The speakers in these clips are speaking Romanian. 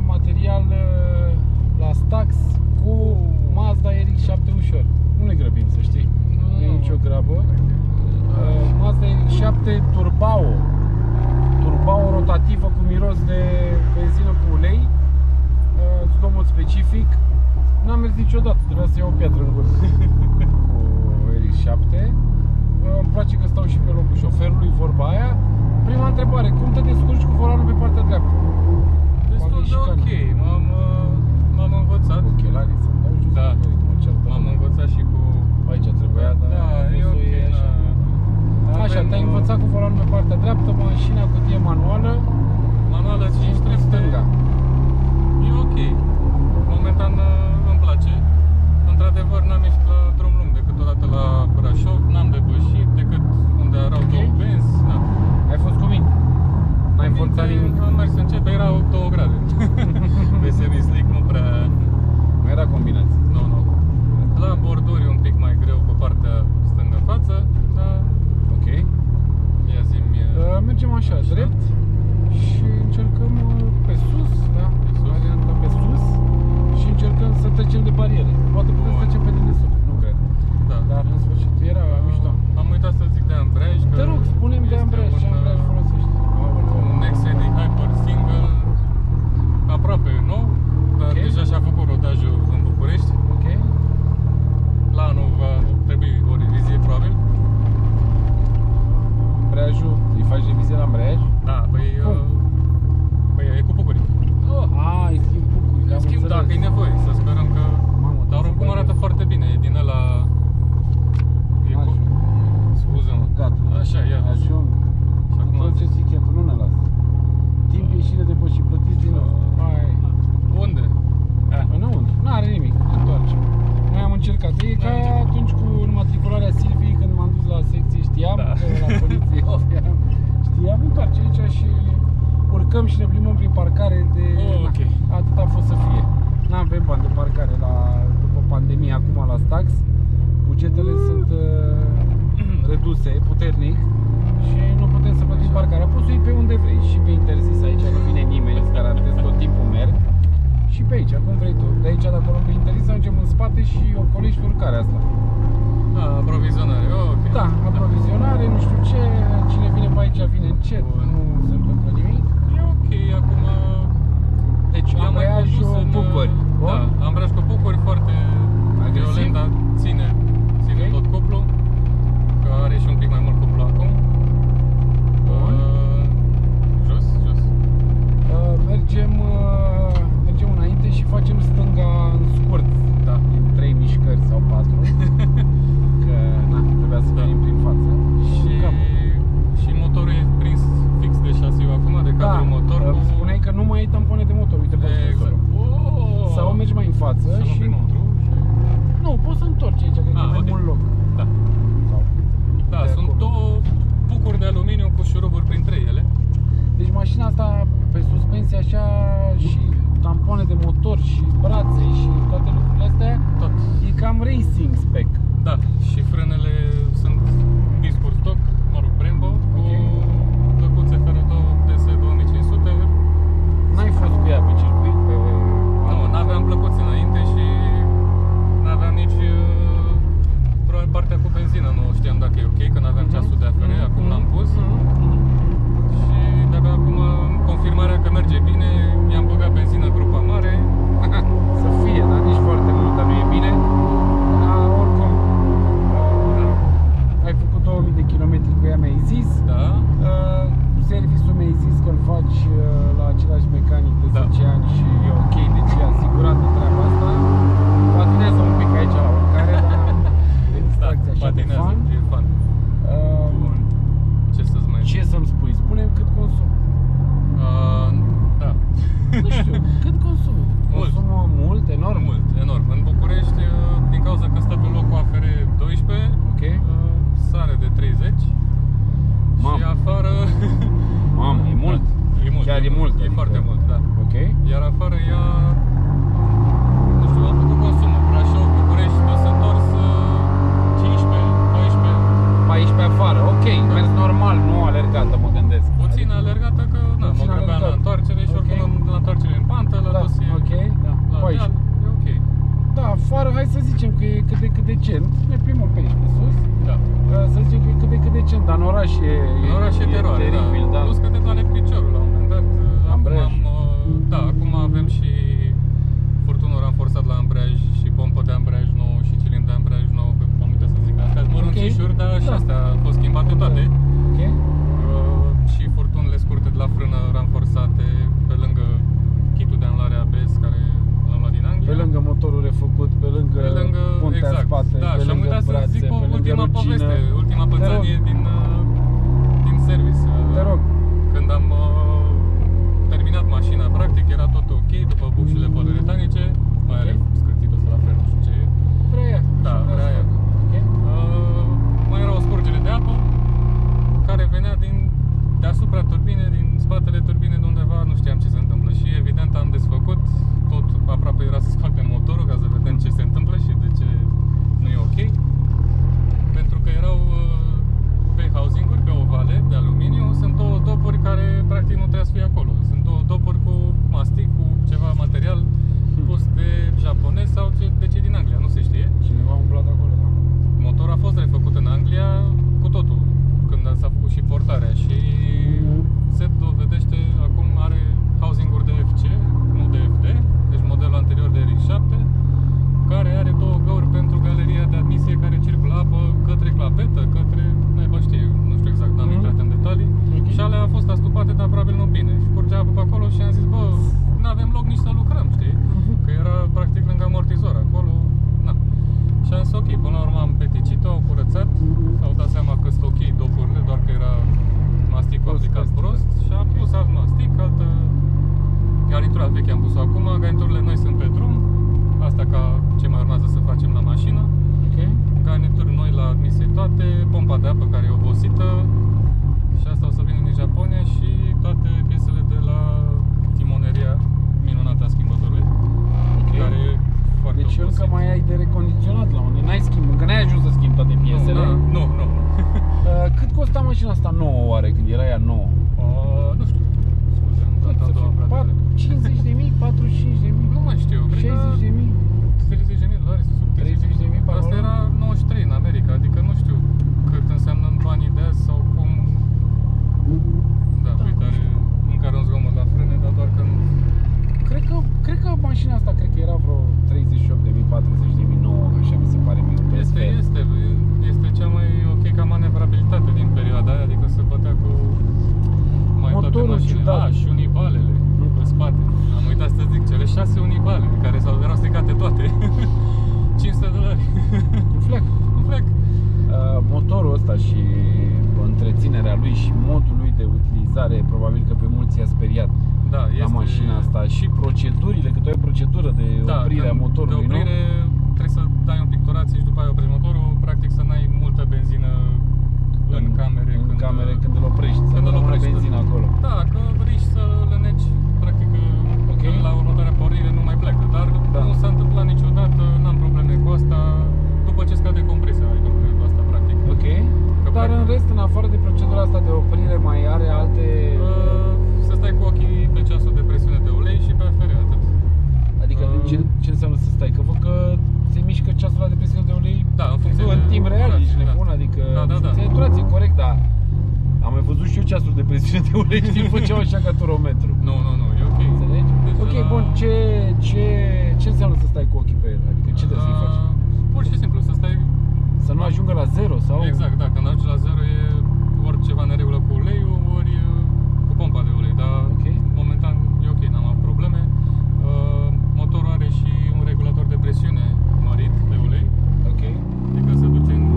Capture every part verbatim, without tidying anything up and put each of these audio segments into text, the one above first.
material la Stax cu Mazda R X șapte ușor. Nu ne grăbim, să știi. Nu e nicio grabă. Mazda R X șapte Turbao. Turbao rotativă cu miros de benzină cu ulei. Zgomot specific. N-am mers niciodată, trebuia să iau o piatră în gură cu R X șapte. Îmi place că stau și pe locul șoferului, vorba aia. Prima întrebare, cum te descurci cu volanul pe partea dreaptă? Destul de ok, m-am învățat. Cu ochelarii să dau jos. Da, m-am învățat și cu... Aici trebuia, dar... Da, e ok, așa. Așa, te-ai învățat cu volanul pe partea dreaptă, mașina cutie manuală. Manuală cinci trei sute. Stânga. E ok. Momentan îmi place. Într-adevăr n-am ieșit la drum lung decât odată la Brașov, n-am depășit decât unde erau okay. două benzi. Na. Ai fost cu mine? N-ai forțat nimic? Am mers încet, dar erau două grade. Pe semi-slick nu prea... Nu era combinație? Nu, nu. La borduri un pic mai greu pe partea stângă față, dar... Ok. Ia zi-mi... Uh, mergem așa, așa, drept și încercăm pe sus, da? Pe sus. Varianta pe sus și încercăm să trecem de bariere. Poate putem să trecem pe dedesubt, nu cred. Da. Dar în sfârșit era uh, mișto. Am uitat să zic de ambreiaj. Te rog, spune-mi de ambreiaj, ce ambreiaj folosești? Un Nexedy Hyper Single, aproape nou, dar okay. deja și-a făcut rodajul în București. Ok. La anul va trebui o revizie, probabil. Ambreiajul, îi faci revizie la ambreiaj? Da, păi, uh, păi e cu bucuri. Oh. Ah, îi schimb bucuri, Îi schimb dacă e nevoie, să sperăm că... Mamă, dar oricum arată foarte bine, e din ăla... E cu... Scuză-mă. Gata. Așa, ia. Ajung. Și acum... Întoarceți tichetul, nu ne lasă. Timp ieșire de băși, plătiți din nou. Hai. Unde? Înăuntru, n-are nimic, întoarcem. Noi am încercat, e ca atunci cu înmatricularea Silviei, când m-am dus la secție, știam da. că la poliție știam, știam, întoarce aici și urcăm și ne plimbăm prin parcare de... Oh, na, okay. atât a fost să fie. N-avem bani de parcare la, după pandemie, acum la Stax. Bugetele sunt uh, reduse, puternic și nu putem să plătim parcarea. Poți să iei pe unde vrei, și pe interzis, aici nu vine nimeni, îți garantez, tot timpul merg. Și pe aici, cum vrei tu. De aici, de acolo, pe interzis, ajungem în spate și ocolești urcarea asta. A, aprovizionare, oh, ok. Da, aprovizionare, nu știu ce, cine vine pe aici vine încet, bun. Nu se întâmplă nimic. E ok, acum... Deci, am mai condus în... bucuri. Da, ambreiaj cu bucuri, foarte violent, dar ține, ține okay. tot cuplu. Că are și un pic mai mult cuplu acum. Bun. Uh, jos, jos. Uh, mergem, uh, mergem înainte și facem stânga în scurt. Da, din trei mișcări sau patru. Că, na, trebuia să venim da. prin față. Și, și motorul e prins fix de șasiu acum, de cadrul da, motor. Uh, cu... spuneai că nu mai ai tampoane de motor, uite pe exact. oh. Sau mergi mai în față și afară, hai să zicem că e cât de cât decent. Ne plimbăm pe aici, pe sus. Da. Să zicem că e cât de cât decent, dar în oraș e, În oraș e teroare, teribil, da. da. Plus că te doare piciorul la un moment dat. Ambreiaj. Acum am, da, acum avem și furtunul ranforsat la ambreiaj și pompă de ambreiaj nou și cilindru de ambreiaj nou, că am uitat să zic astea. Sunt mărunțișuri, dar și Da. astea au fost schimbate toate. Ok. Uh, și furtunile scurte de la frână ranforsate pe lângă kitul de anulare A B S care l-am luat din Anglia. Pe lângă motorul refăcut, pe lângă, Pe lângă, puntea exact. în spate, Da, pe și am lângă uitat să brațe, zic o pe lângă ultima rugină. poveste, ultima Te rog. pățanie din, uh, din service. Te rog. Când am uh, terminat mașina, practic, era tot ok, după bușile poleretanice, mai are scârțitul ăsta la fren, nu știu ce e. Vrea ea. Da, Și vrea ea. Ok. Uh, mai era o scurgere de apă care venea din deasupra turbine, din spatele turbine de undeva, nu știam ce se întâmplă și evident am desfăcut, tot aproape era să scoatem motorul ca să vedem ce se întâmplă și de ce nu e ok. Pentru că erau uh, pe housing-uri, pe ovale de aluminiu, sunt două dopuri care practic nu trebuia să fie acolo. Sunt două dopuri cu mastic, cu ceva material pus de japonez sau de ce din Anglia, nu se știe. Cineva a umblat acolo, da? Motorul a fost refăcut în Anglia cu totul, când s-a făcut și portarea și se dovedește, acum are housing-uri de F C, nu de F D, deci modelul anterior de R X șapte, care are două găuri pentru galeria de admisie care circulă apă către clapetă, către, naiba știe, nu știu exact, n-am Mhm. intrat în detalii. Ok. Și alea au fost astupate, dar probabil nu bine. Și curgea apă pe acolo și am zis, bă, n-avem loc nici să lucrăm, știi? Că era practic lângă amortizor, acolo, na. Și am zis, ok, până la urmă am peticit-o, au curățat, s-au dat seama că sunt ok dopurile, doar că era masticul aplicat prost și am pus alt mastic, altă garnitura veche am pus-o acum, garniturile noi sunt pe drum, asta ca ce mai urmează să facem la mașină. Ok. Garnituri noi la admisie toate, pompa de apă care e obosită și asta o să vină din Japonia și toate piesele de la timoneria minunată a schimbătorului, Ok. care e foarte Deci obosit. încă mai ai de recondiționat la unde n-ai schimb, încă n-ai ajuns să schimbi toate piesele. Nu, nu, nu, nu. Uh, cât costa mașina asta nouă oare când era ea nouă? Uh, nu știu. Scuze, am dat a doua prea tare. cincizeci de mii, patruzeci și cinci de mii, Nu mai știu, cred că șaizeci de mii. treizeci de mii de dolari, sub treizeci de mii pe Asta acolo? era nouăzeci și trei în America, adică nu știu cât înseamnă în banii de azi sau cum. Da, Da, uite, nu are încă are un zgomot la frâne, dar doar că nu. Cred că, cred că mașina asta, cred că era vreo treizeci și opt de mii, patruzeci de mii nouă, așa mi se pare mie. pe Este, sfert. este, este cea mai ok ca manevrabilitate din perioada aia, adică se bătea cu mai toate Motorul mașinile. ciudat. Ah, și unibalele pe spate. Am uitat să zic, cele șase unibale, care s-au erau stricate toate. cinci sute de dolari. Un flec. Un flec. Uh, motorul ăsta și întreținerea lui și modul lui de utilizare, probabil că pe mulți i-a speriat Da, la este mașina asta și procedurile, că tu ai o procedură de da, oprire a când motorului, de oprire, nu? trebuie să dai un pictorație și după aia oprești motorul, practic să n-ai multă benzină în, în camere. În când, camere când îl oprești, să când nu îl rămână oprești, benzină da. acolo. Da, că riști să lăneci, practic Ok. că la următoarea pornire nu mai pleacă, dar Da. nu s-a întâmplat niciodată, n-am probleme cu asta, după ce scade compresia, ai probleme cu asta, practic. Ok. Că Dar practic- în rest, în afară de procedura asta de oprire, mai are alte... Uh, să stai cu ochii pe ceasul de presiune de ulei și pe afere, atât. Adică uh, ce, ce înseamnă să stai? Că văd că se mișcă ceasul ăla de presiune de ulei Da, în funcție în de timp real, turație, ești da. nebun, adică Da, da, da. se turație, corect, dar am mai văzut și eu ceasul de presiune de ulei, știi, făceau așa ca turometru. Nu, nu, nu, e ok. Înțelegi? Deci Ok, de la- bun, ce, ce, ce înseamnă să stai cu ochii pe el? Adică ce trebuie să-i faci? Uh, Pur și simplu, să stai. Să nu ajungă la zero sau? Exact, da, când ajungi la zero e ori ceva neregulă cu uleiul, ori uh, cu pompa de ulei, dar Ok. momentan e ok, n-am avut probleme. Uh, motorul are și un regulator de presiune mărit de ulei, Ok. adică se duce în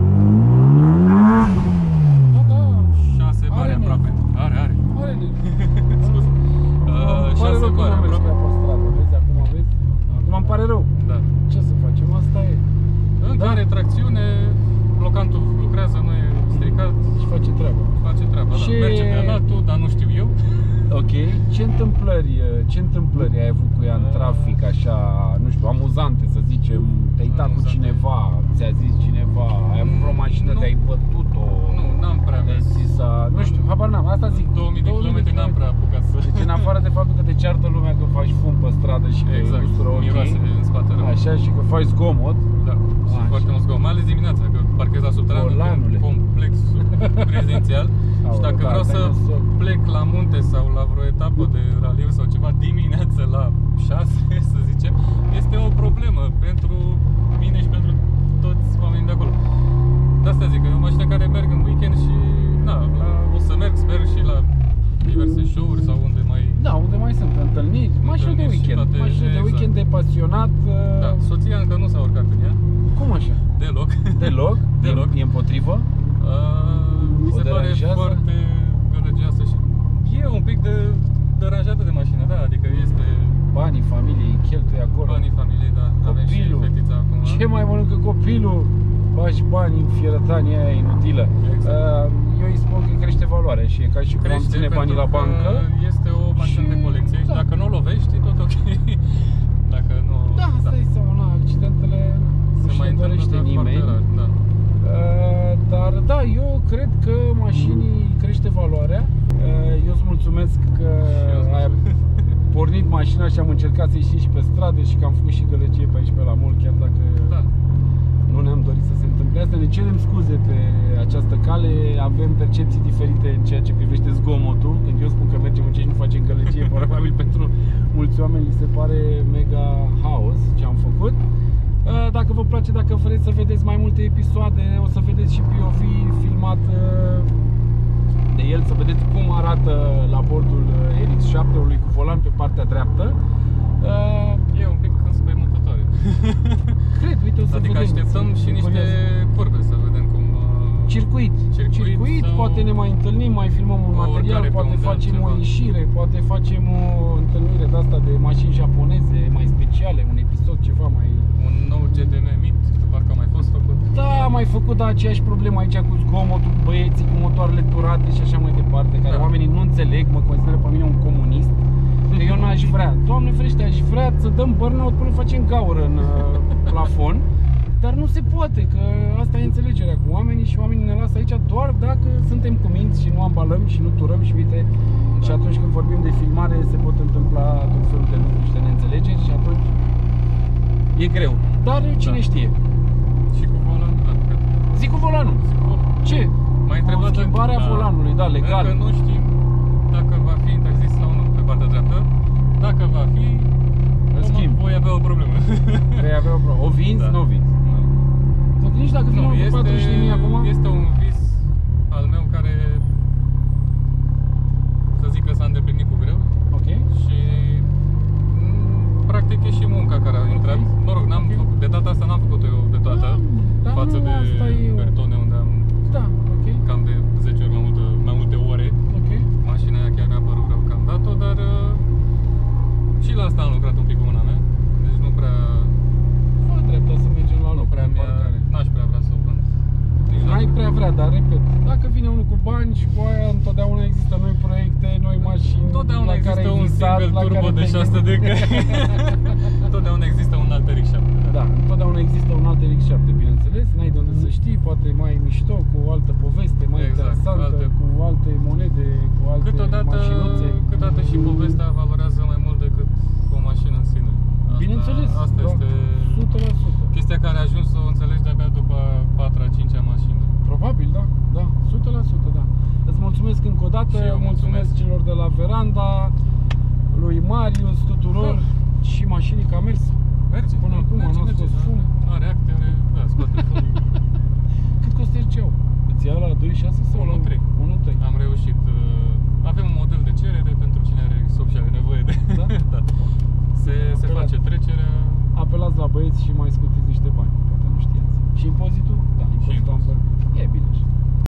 Da, da. șase bare Are, aproape. Are, are. Are de... Scuze. Uh, Îmi pare șase rău că bare n-am mers aproape. pe ea pe stradă, vezi, acum vezi? Acum îmi pare rău. Da. Ce să facem? Asta e. Încă Da. are tracțiune, blocantul lucrează, nu e stricat, Și face treaba. face treaba, Și- da. Merge de alatul, dar nu știu eu. Ok. Ce întâmplări, ce întâmplări ai avut cu ea în trafic, așa, nu știu, amuzante, să zicem? Te-ai dat cu Amuzante. cineva, ți-a zis cineva, ai avut vreo mașină, Nu. te-ai bătut-o? Nu, n-am prea Ai mers. zis, a, nu știu, habar n-am, asta zic. două mii de kilometri n-am prea apucat să... Deci în afară de faptul că te ceartă lumea că faci fum pe stradă și că Exact, gustură ochii, miroase în spate rău. așa, Așa, și că faci zgomot. Da, și Așa. foarte mult zgomot, mai ales dimineața, că parchez la subteran, Volanule. complex rezidențial. Și dacă da, vreau stai să nasol. plec la munte sau la vreo etapă de raliu sau ceva dimineață la șase, să zicem, este o problemă pentru mine și pentru toți oamenii de acolo. De asta zic, că e o mașină care merg în weekend și na, la, o să merg, sper, și la diverse show-uri sau unde mai... Da, unde mai sunt întâlniri, mașină de Întâlniri și weekend, toate, mașină de exact. weekend de pasionat. Da, soția încă nu s-a urcat în ea, Cum așa? deloc. Deloc? Deloc. E, e împotrivă? Uh, mi O se pare deranjează? foarte gălăgioasă și e un pic de deranjată de mașină, da, adică este Banii familiei cheltuie acolo. banii familiei, da, avem și Copilul. fetița acum. Ce mai mănâncă copilul? Bagi bani în fierătania aia inutilă. Exact. Uh, Eu îi spun că îi crește valoarea și e ca și cum am Crește ține banii la pentru că bancă. este o mașină și- de colecție și da. dacă nu o lovești, e tot ok. Dacă nu... Da, asta e seama, na, accidentele nu se și mai le dorește întâmplă foarte nimeni. rar, da. Uh, Dar da, eu cred că mașinii crește valoarea. Uh, Eu îți mulțumesc că eu îți ai pornit mașina și am încercat să ieșim și pe stradă și că am făcut și gălăgie pe aici pe la mall, chiar dacă Da. nu ne-am dorit să se întâmple asta. Ne cerem scuze pe această cale, avem percepții diferite în ceea ce privește zgomotul. Când eu spun că mergem în ce și nu facem gălăgie, probabil pentru mulți oameni li se pare mega haos ce am făcut. Uh, Dacă vă place, dacă vreți să vedeți mai multe episoade, o să vedeți și P O V filmat uh, de el, să vedeți cum arată la bordul R X șapte-ului cu volan pe partea dreaptă. Uh, E un pic înspăimântătoare. Cred, uite, o să Adică vedem. așteptăm Sunt și niște curioasă. curbe să vedem cum... uh, Circuit. Circuit Circuit, sau- poate ne mai întâlnim, mai filmăm un o material, urcare pe poate un deal, facem o ceva. ieșire, poate facem o întâlnire de asta de mașini japoneze mai speciale, un episod ceva mai... Un nou G T M Meet, că parcă a mai fost făcut. Da, am mai făcut da, aceeași problemă aici cu zgomotul, cu băieții, cu motoarele turate și așa mai departe, care Da. oamenii nu înțeleg, mă consideră pe mine un comunist. Că eu n-aș vrea, Doamne ferește, aș vrea să dăm burnout până facem gaură în uh, plafon, dar nu se poate, că asta e înțelegerea cu oamenii și oamenii ne lasă aici doar dacă suntem cuminți și nu ambalăm și nu turăm și uite, și atunci când vorbim de filmare se pot întâmpla tot felul de lucruri și de neînțelegeri și atunci e greu. Dar cine Da. știe? Și cu volan, da, cred. Zic cu volanul. Și cu volan. Ce? M-ai Cu întrebat schimbarea dacă- volanului, da, legal. Încă nu știm dacă va fi interzis sau nu pe partea dreaptă. Dacă va fi, În vom- schimb. voi avea o problemă. Vei avea o problemă. O vinzi? Da. Nu o vinzi. Nu. Sau că nici dacă Nu, filmăm cu patruzeci de mii acum, este un vis al meu care, să zic că s-a îndeplinit cu greu ok. și m, practic e și munca care a intrat. Mă rog, n-am Ok. făcut, de data asta n-am făcut-o eu de toată, Da, dar față nu, de asta e o- Bertone unde am Da, ok. cam de zece ori mai, multă, mai multe ore. Ok. Mașina aia chiar mi-a părut rău că am dat-o, dar uh, și la asta am lucrat un pic cu mâna mea. Deci nu prea, Fă drepta să mergem la nu loc. prea de mi-a, parcare. n-aș prea vrea să o vând. Nici N-ai dacă- prea vrea, dar repet, dacă vine unul cu bani și cu aia, întotdeauna există noi proiecte, noi mașini. Totdeauna la care există ai un visat, single la turbo care de te-ai șase de gândit. Totdeauna există un alt R X șapte. Da, întotdeauna există un alt R X șapte, bineînțeles, n-ai de unde să știi, poate mai mișto, cu o altă poveste, mai Exact, interesantă, alte- cu alte monede, cu alte Câteodată, mașinuțe. câteodată și povestea valorează mai mult decât o mașină în sine. Asta, Bineînțeles, Asta da, este o sută la sută. chestia care a ajuns să o înțelegi de-abia după a patra, cincea mașină. Probabil, da, da, o sută la sută, da. Îți mulțumesc încă o dată, Și eu mulțumesc mulțumesc. celor de la Veranda.